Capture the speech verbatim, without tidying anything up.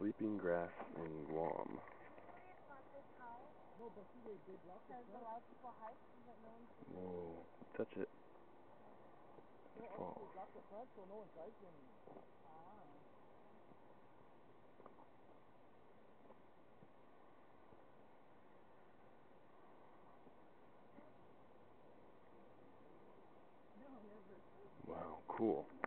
Sleeping grass in Guam. No, but see, they, they block the front. A lot of people hike, but no one's Whoa, touch it. No, also Fall. they block the front so no one's hiking. Ah. No, never. Wow, cool.